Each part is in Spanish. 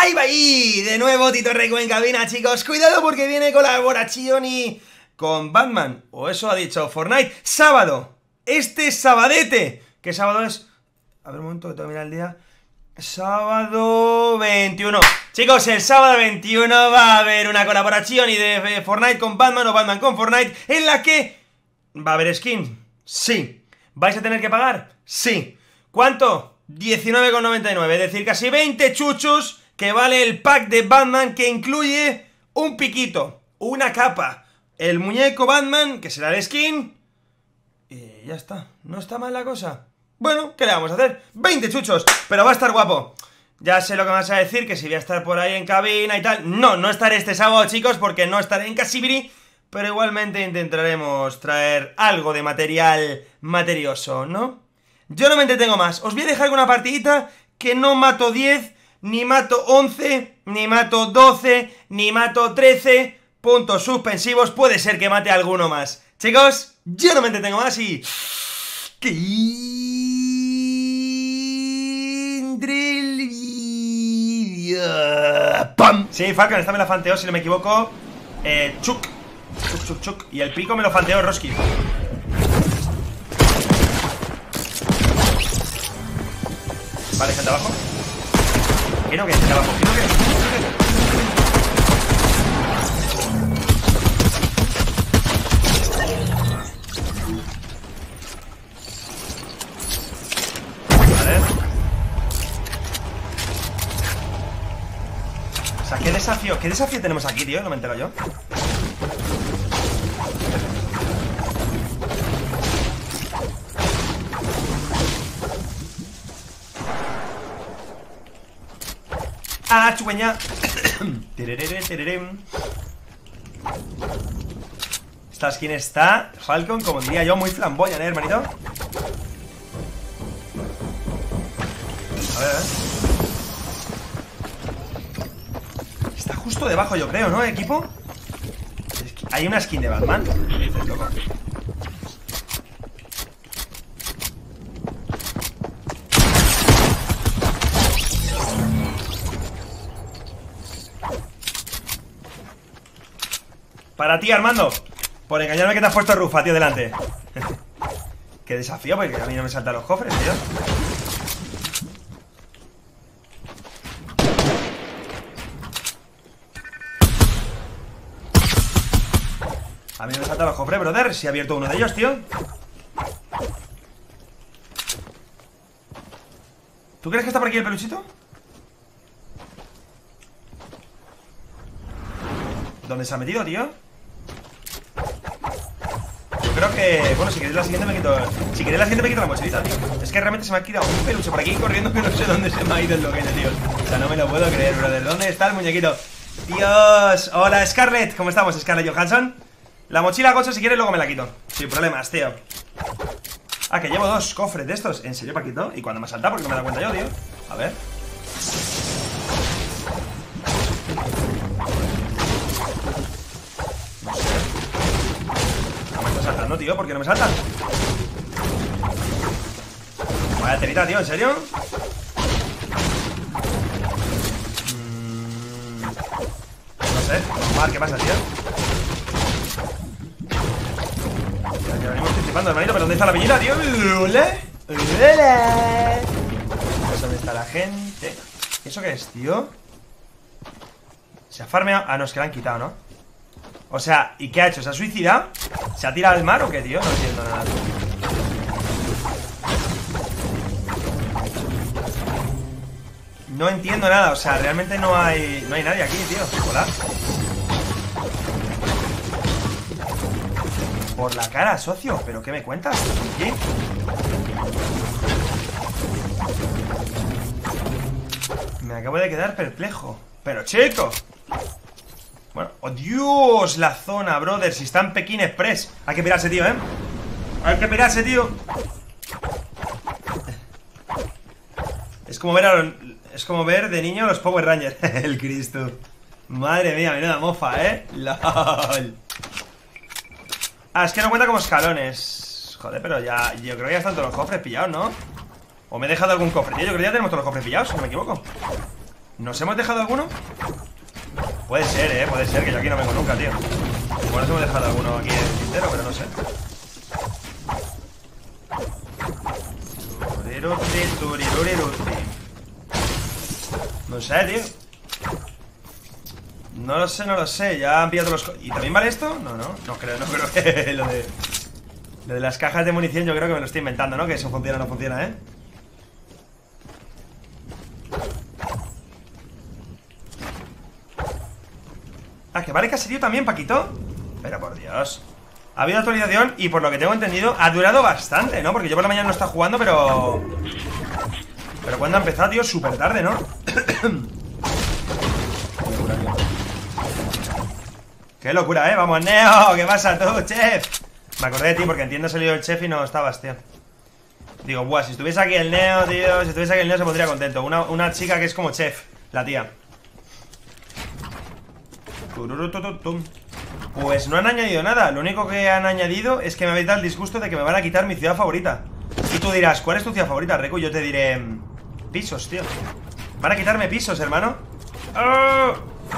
Ahí va ahí, de nuevo Tito Reco en cabina, chicos. Cuidado porque viene colaboración y con Batman, o eso ha dicho Fortnite. Sábado, este sabadete. ¿Qué sábado es? A ver un momento que tengo que mirar el día. Sábado 21. Chicos, el sábado 21 va a haber una colaboración y de Fortnite con Batman o Batman con Fortnite, en la que va a haber skin. Sí. ¿Vais a tener que pagar? Sí. ¿Cuánto? 19,99, es decir, casi 20 chuchos que vale el pack de Batman, que incluye un piquito, una capa, el muñeco Batman, que será el skin, y ya está. No está mal la cosa. Bueno, ¿qué le vamos a hacer? 20 chuchos, pero va a estar guapo. Ya sé lo que me vas a decir, que si voy a estar por ahí en cabina y tal. No estaré este sábado, chicos, porque no estaré en Casibiri, pero igualmente intentaremos traer algo de material materioso, ¿no? Yo no me entretengo más. Os voy a dejar con una partidita que no mato 10, ni mato 11, ni mato 12, ni mato 13 puntos suspensivos. Puede ser que mate alguno más. Chicos, yo no me entretengo más y... ¡que entre el vídeo! ¡Pam! Sí, Falcon, esta me la fanteó, si no me equivoco, Chuk. Y el pico me lo fanteó Roski. Vale, gente abajo. Que no, que gente abajo. Vale. O sea, ¿qué desafío tenemos aquí, tío? No me entero yo. ¡Ah, chueña! Esta skin está, Falcon, como diría yo, muy flamboyante, ¿eh, hermanito? A ver. Está justo debajo, yo creo, ¿no, equipo? Hay una skin de Batman. ¿Qué dices, loco? Para ti, Armando, por engañarme que te has puesto Rufa, tío, delante. Qué desafío, porque a mí no me saltan los cofres, tío. A mí no me saltan los cofres, brother. Si he abierto uno de ellos, tío. ¿Tú crees que está por aquí el peluchito? ¿Dónde se ha metido, tío? Yo creo que... Bueno, si queréis la siguiente me quito... Si queréis la siguiente me quito la mochilita, tío. Es que realmente se me ha quitado un peluche por aquí corriendo, que no sé dónde se me ha ido el loquete, tío. O sea, no me lo puedo creer, brother. ¿Dónde está el muñequito? Dios. Hola, Scarlett. ¿Cómo estamos, Scarlett Johansson? La mochila, Gocho, si quieres luego me la quito. Sin problemas, tío. Ah, que llevo 2 cofres de estos. ¿En serio, Paquito? ¿Y cuando me salta? Porque no me da cuenta yo, tío. A ver. Saltando, tío, ¿por qué no me saltan? Vaya telita, tío, ¿en serio? No sé, mal, ¿qué pasa, tío? Ya venimos flipando, hermanito, pero ¿dónde está la piñita, tío? ¿Dónde está la gente? ¿Eso qué es, tío? Se ha farmeado... Ah, no, es que la han quitado, ¿no? O sea, ¿y qué ha hecho? ¿Se ha suicidado? ¿Se ha tirado al mar o qué, tío? No entiendo nada. No entiendo nada, o sea, realmente no hay nadie aquí, tío. Hola. Por la cara, socio. ¿Pero qué me cuentas? ¿Qué? Me acabo de quedar perplejo. Pero, chico. Bueno, ¡oh, Dios! La zona, brother. Si está en Pekín Express. Hay que pirarse, tío, ¿eh? Hay que pirarse, tío. Es como ver de niño los Power Rangers. El Cristo. Madre mía, menuda mofa, ¿eh? LOL. Ah, es que no cuenta como escalones. Joder, pero ya... Yo creo que ya están todos los cofres pillados, ¿no? O me he dejado algún cofre, tío. Yo creo que ya tenemos todos los cofres pillados, si no me equivoco. ¿Nos hemos dejado alguno? Puede ser, puede ser, que yo aquí no vengo nunca, tío. Igual nos hemos dejado alguno aquí en el tintero, pero no sé. No sé, tío. No lo sé, no lo sé. Ya han pillado los... ¿Y también vale esto? No creo que lo de las cajas de munición yo creo que me lo estoy inventando, ¿no? Que eso funciona o no funciona, ¿eh? Ah, que vale caserío también, Paquito. Pero por Dios. Ha habido actualización y por lo que tengo entendido ha durado bastante, ¿no? Porque yo por la mañana no estaba jugando, pero... Pero cuando ha empezado, tío, súper tarde, ¿no? Qué locura, ¿eh? Vamos, Neo, ¿qué pasa tú, chef? Me acordé de ti porque entiendo salido el chef y no estabas, tío. Digo, buah, si estuviese aquí el Neo, tío. Si estuviese aquí el Neo se pondría contento. Una chica que es como chef, la tía. Pues no han añadido nada. Lo único que han añadido es que me habéis dado el disgusto de que me van a quitar mi ciudad favorita. Y tú dirás, ¿cuál es tu ciudad favorita, Reku? Yo te diré... Pisos, tío. Van a quitarme pisos, hermano. ¡Oh!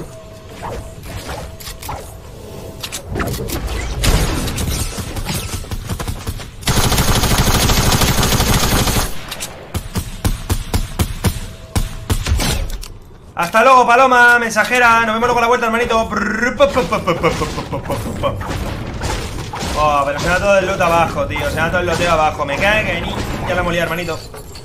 Hasta luego, paloma, mensajera. Nos vemos luego a la vuelta, hermanito. Oh, pero se da todo el loot abajo, tío. Se da todo el loteo abajo. Me cae que ni... Ya la molía, hermanito.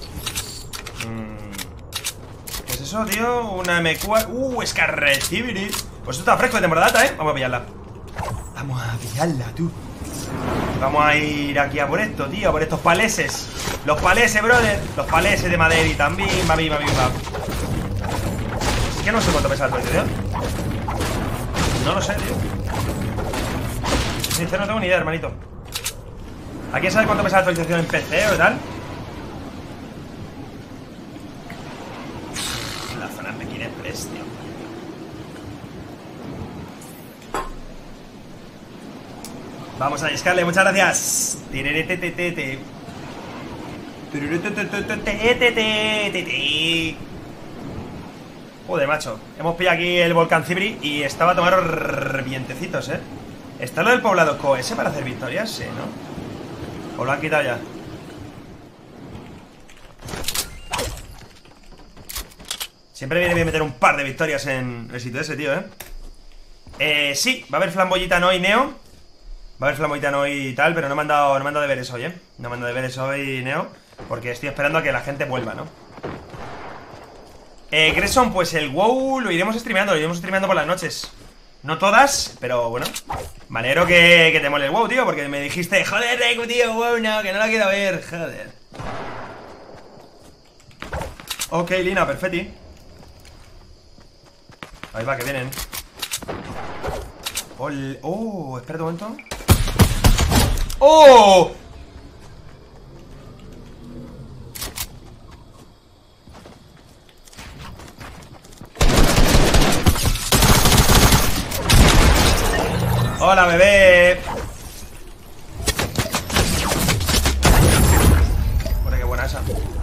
¿Qué es eso, tío? Una M4. Scarrecibiri. Pues esto está fresco de temporada, ¿eh? Vamos a pillarla. Vamos a pillarla, tú. Vamos a ir aquí a por esto, tío. A por estos paleses. Los paleses, brother. Los paleses de Madrid también. Es que no sé cuánto pesa la actualización. No lo sé, tío. Sincero, no tengo ni idea, hermanito. ¿Alguien sabe cuánto pesa la actualización en PC o tal? La zona Pekín Express, tío. Vamos a discarle, muchas gracias. Joder, macho. Hemos pillado aquí el volcán Cibri y estaba a tomar revientecitos, ¿eh? ¿Está lo del poblado COS para hacer victorias? Sí, ¿no? ¿O lo han quitado ya? Siempre viene bien meter un par de victorias en el sitio ese, tío, ¿eh? Sí, va a haber flamboyita hoy, Neo. Va a haber flamboyita hoy y tal, pero no me han dado deberes hoy, ¿eh? No me han dado deberes hoy, Neo, porque estoy esperando a que la gente vuelva, ¿no? Grayson, pues el WoW lo iremos streameando por las noches. No todas, pero bueno. Me alegro que te mole el WoW, tío, porque me dijiste, joder, Reku, tío, WoW, no, que no lo quiero ver, joder. Ok, Lina, perfecti. Ahí va, que vienen. Oh, espera un momento. ¡Oh! ¡Hola, bebé! Joder, qué buena esa.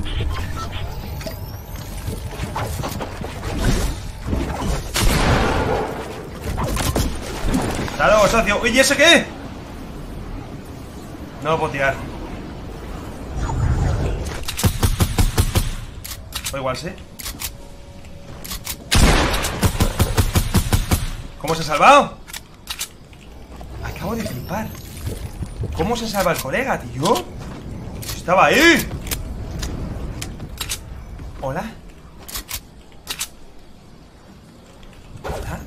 ¡Hasta luego, socio! ¡Uy, ¿y ese qué? No lo puedo tirar. O igual sí. ¿Cómo se ha salvado? Acabo de flipar. ¿Cómo se salva el colega, tío? Estaba ahí. Hola. Hola.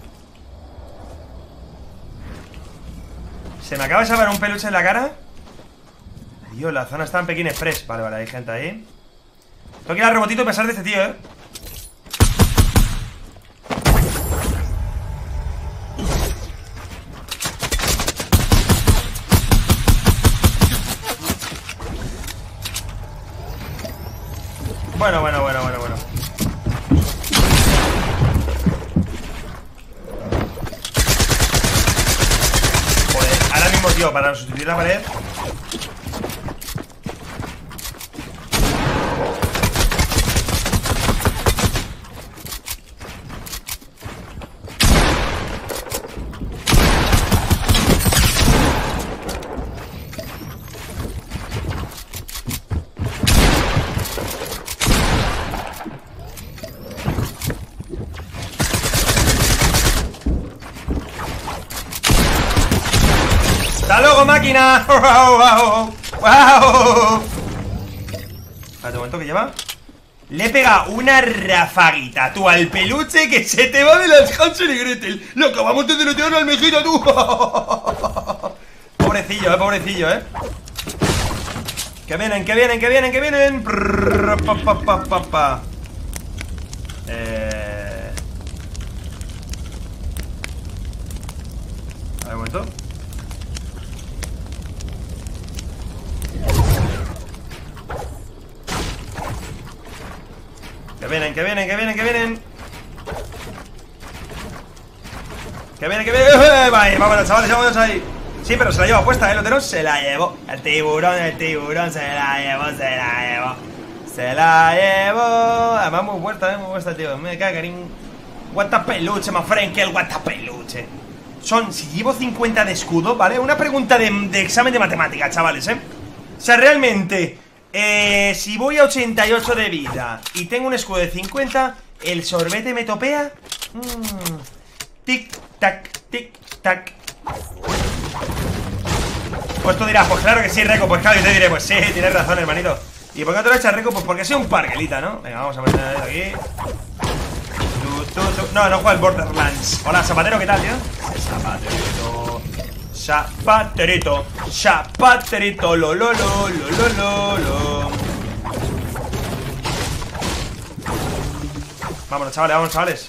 Se me acaba de salvar un peluche en la cara. Tío, la zona está en Pekín Express. Vale, vale, hay gente ahí. Tengo que ir al rebotito y pasar de este tío, Bueno. Joder, ahora mismo, tío, para sustituir la pared. ¡Hasta luego, máquina! ¡Wow! Espérate un momento, ¿qué lleva? Le pega una rafaguita, tú, al peluche que se te va de las Hansel y Gretel. Lo acabamos de deletear la almejita, tú. Pobrecillo, Que vienen. A ver, un momento. Que vienen. Vale, vámonos, chavales, vámonos ahí. Sí, pero se la lleva puesta, Lotero. Se la llevó. El tiburón se la llevó. Además, muy puesta, tío. Me cae, cariño. Guanta peluche, my friend, que el guanta peluche. Si llevo 50 de escudo, ¿vale? Una pregunta de examen de matemáticas, chavales, O sea, realmente, si voy a 88 de vida y tengo un escudo de 50, ¿el sorbete me topea? Tic, tac, tic, tac. Pues tú dirás, pues claro que sí, Reco. Pues claro, yo te diré, pues sí, tienes razón, hermanito. ¿Y por qué te lo echas, Reco? Pues porque soy un parguelita, ¿no? Venga, vamos a meter aquí. No juega el Borderlands. Hola, Zapatero, ¿qué tal, tío? Zapaterito, lo. Vámonos, chavales.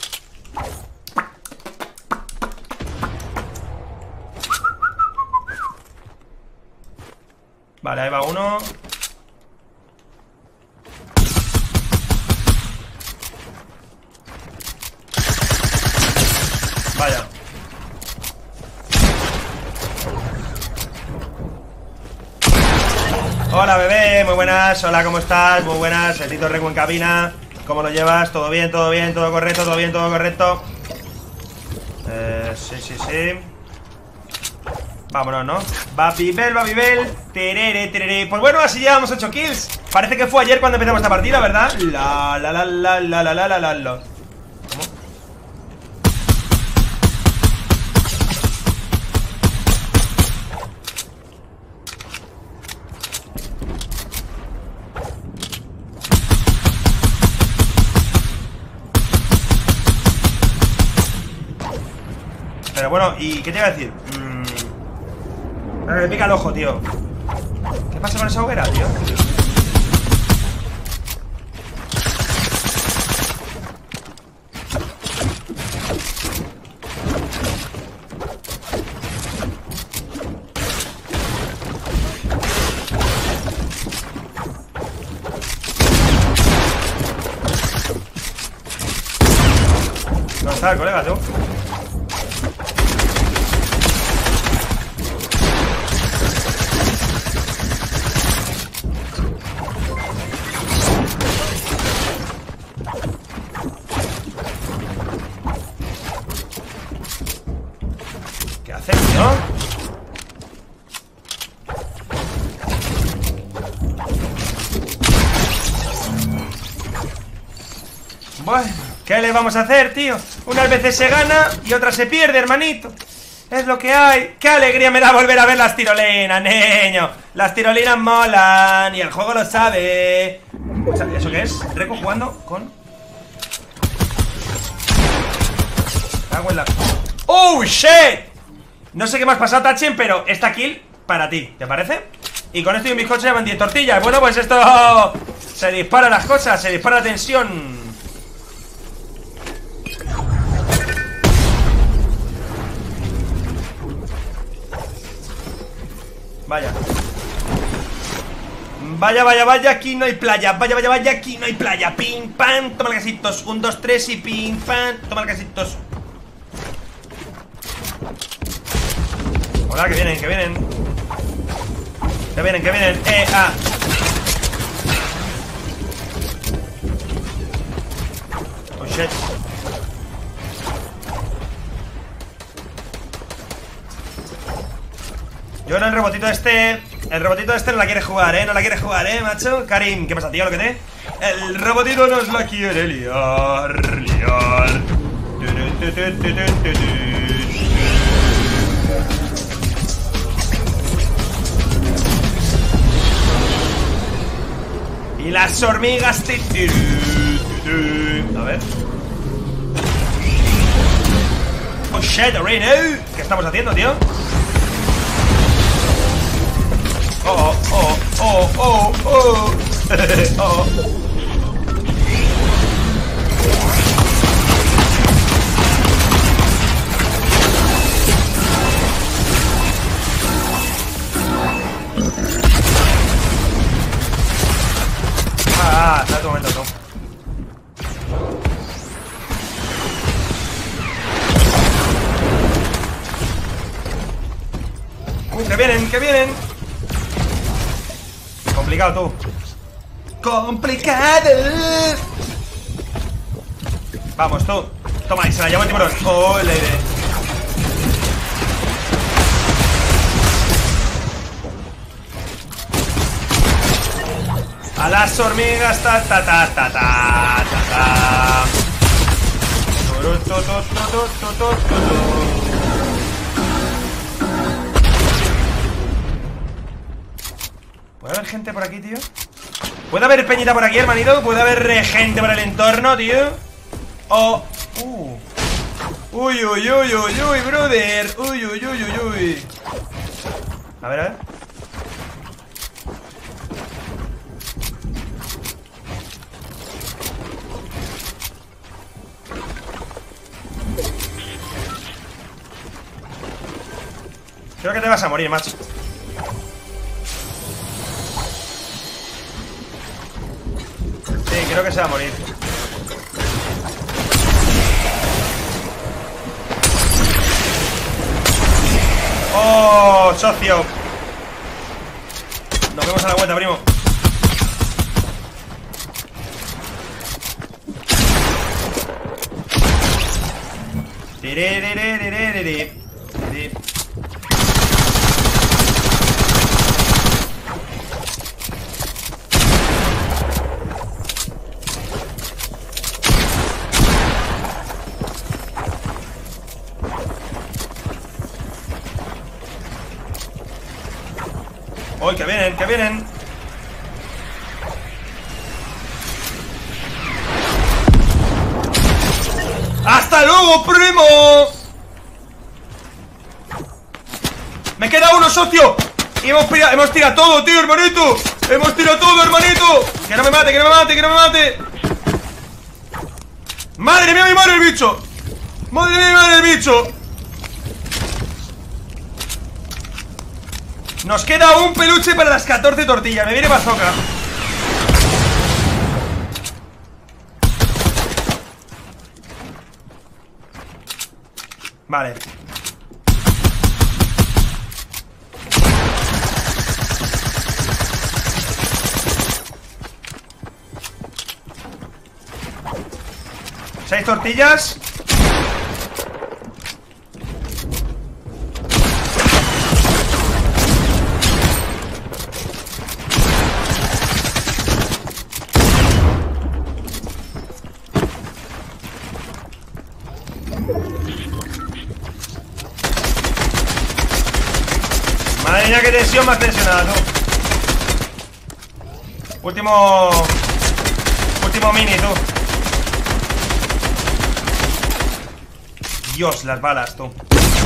Vale, ahí va uno. Vaya. Hola, bebé, muy buenas. Hola, ¿cómo estás? Muy buenas. El Tito Reco en cabina. ¿Cómo lo llevas? ¿Todo bien? ¿Todo correcto? ¿Todo correcto? Sí. Vámonos, ¿no? Babibel. Terere. Pues bueno, así llevamos 8 kills. Parece que fue ayer cuando empezamos esta partida, ¿verdad? ¿Cómo? Pero bueno, ¿y qué te iba a decir? Me pica el ojo, tío. ¿Qué pasa con esa hoguera, tío? ¿Dónde está el colega, tú? Bueno, ¿qué le vamos a hacer, tío? Unas veces se gana y otras se pierde, hermanito. Es lo que hay. ¡Qué alegría me da volver a ver las tirolinas, niño! Las tirolinas molan y el juego lo sabe. ¿Eso qué es? Reco jugando con... ¡Oh, shit! No sé qué me has pasado, Tachen, pero esta kill para ti, ¿te parece? Y con esto y un bizcocho llevan 10 tortillas. Bueno, pues esto... Se disparan las cosas, se dispara la tensión. Vaya. Vaya, aquí no hay playa. Vaya, aquí no hay playa. Pim, pam, toma el casitos. 1, 2, 3 y pim, pam, toma el casitos. Hola, que vienen. Que vienen. Oh, shit. Yo en el robotito este no la quiere jugar, no la quiere jugar, macho. Karim, ¿qué pasa, tío? ¿Lo que te? El robotito nos la quiere liar. Y las hormigas. A ver. Oh shit, Reno. ¿Qué estamos haciendo, tío? Oh, oh, oh, oh, oh. Oh. Está tu momento, no. Que vienen, que vienen. Complicado, tú. Complicado. Vamos, tú. Toma, y se la lleva el tiburón. Oh, el aire. A las hormigas, ta ta ta ta ta ta ta. ¿Puede haber gente por aquí, tío? ¿Puede haber peñita por aquí, hermanito? ¿Puede haber gente por el entorno, tío? Oh. Uy, uy, uy, uy, uy, brother. Uy, uy, uy, uy, uy. A ver, a ver. Creo que te vas a morir, macho. Sí, creo que se va a morir. ¡Oh, socio! Nos vemos a la vuelta, primo. ¡Uy, que vienen, que vienen! ¡Hasta luego, primo! ¡Me queda uno, socio! Y hemos tirado todo, tío, hermanito. Hemos tirado todo, hermanito. Que no me mate, que no me mate, que no me mate. ¡Madre mía, mi madre el bicho! ¡Madre mía, mi madre el bicho! Nos queda un peluche para las 14 tortillas. Me viene bazooka. Vale. ¿6 tortillas? Madre mía, qué tensión más tensionada, tú. Último mini, tú. Dios, las balas, tú.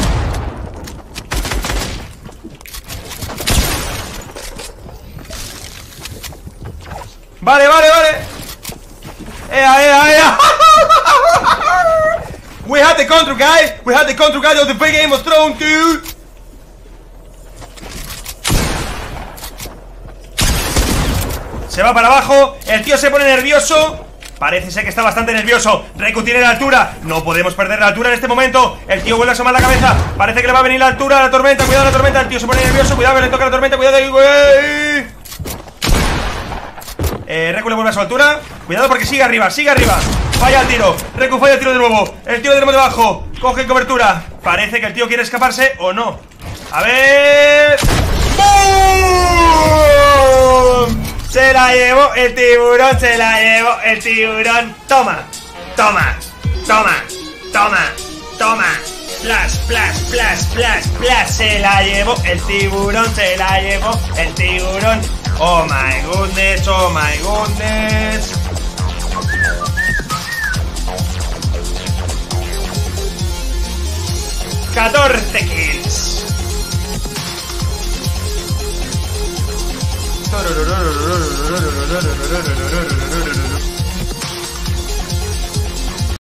Vale, vale, vale. ¡Ea, ea, ea! We had the control, guys. We had the control, guys, of the big Game of Thrones, dude. Se va para abajo. El tío se pone nervioso. Parece ser que está bastante nervioso. Reku tiene la altura. No podemos perder la altura en este momento. El tío vuelve a asomar la cabeza. Parece que le va a venir la altura, la tormenta. Cuidado la tormenta. El tío se pone nervioso. Cuidado que le toca la tormenta. Cuidado. Reku le vuelve a su altura. Cuidado porque sigue arriba, sigue arriba. Falla el tiro. Reku falla el tiro de nuevo. El tío de nuevo debajo. Coge cobertura. Parece que el tío quiere escaparse o no. A ver. ¡Bum! Se la llevó el tiburón, se la llevó el tiburón. Toma, toma, toma, toma, toma. Flash, flash, flash, flash, flash. Se la llevó el tiburón, se la llevó el tiburón. Oh my goodness, oh my goodness. ¡14 kills!